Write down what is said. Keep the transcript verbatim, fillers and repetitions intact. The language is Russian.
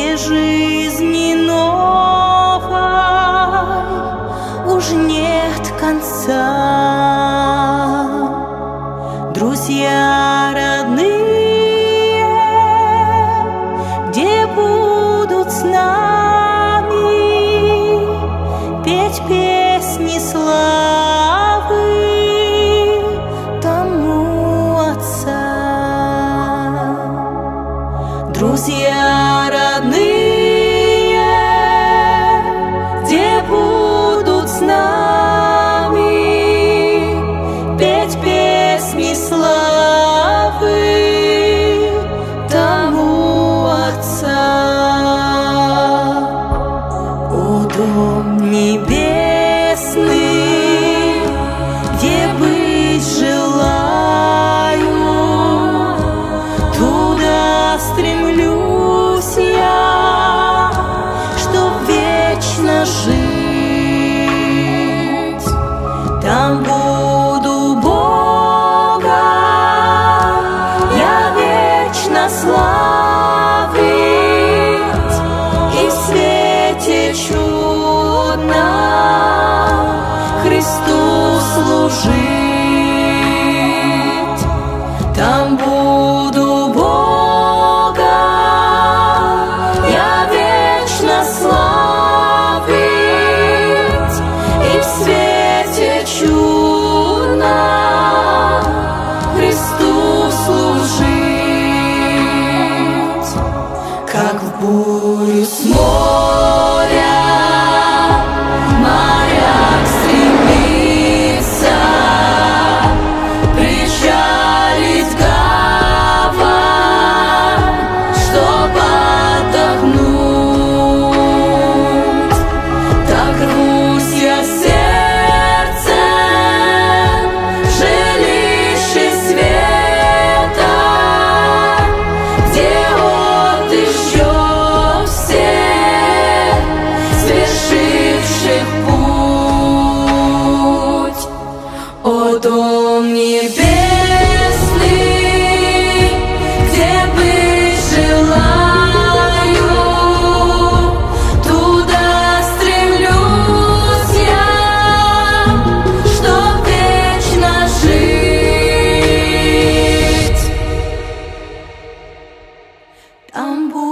где жизни новой уж нет конца. Друзья родные, где будут с нами петь песни славы тому Отца. Друзья родные, где будут с нами петь песни славы тому Отца. О, дом небесный, где быть желаю, туда стремлюсь я, чтоб вечно жить. Там буду Бога я вечно славить и в свете чудно Христу служить. Там буду Бога я вечно славить и в свете чудно Христу служить. Как в бурю с моря моряк стремится причалить в гавань, чтоб отдохнуть, так рвусь я сердцем в жилище света, где отдых ждет всех свершивших путь. О, дом небесный, где быть желаю, туда стремлюсь я, чтоб вечно жить. Там